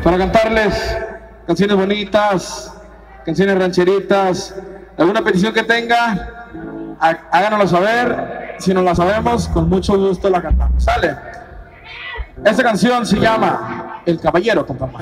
para cantarles canciones bonitas, canciones rancheritas. ¿Alguna petición que tenga? Háganoslo saber. Si no la sabemos, con mucho gusto la cantamos. ¿Sale? Esta canción se llama El Caballero con Campaña.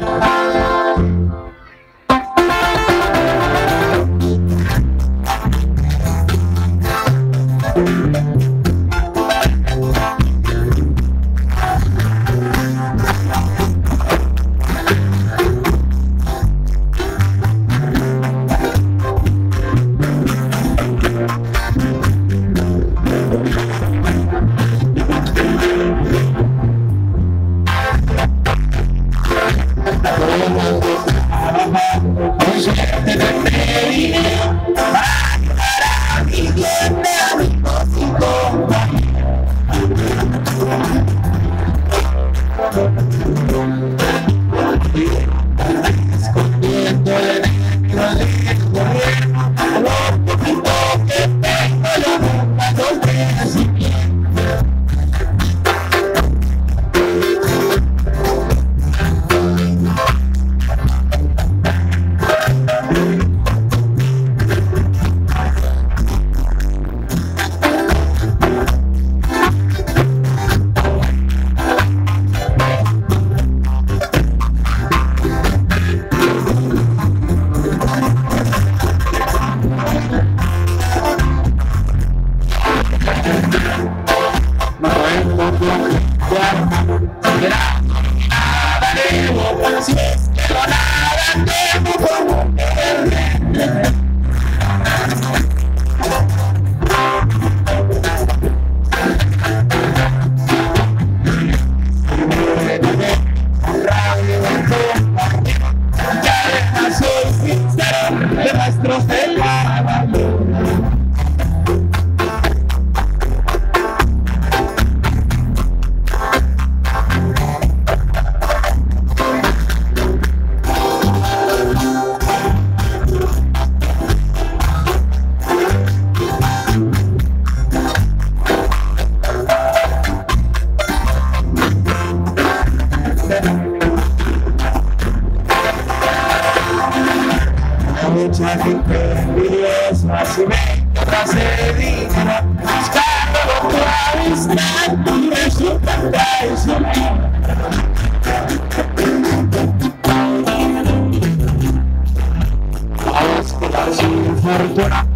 Mucha gente envidiosa se ve tras el dinero, buscando tu amistad y resulta traicionero. A los que sin fortuna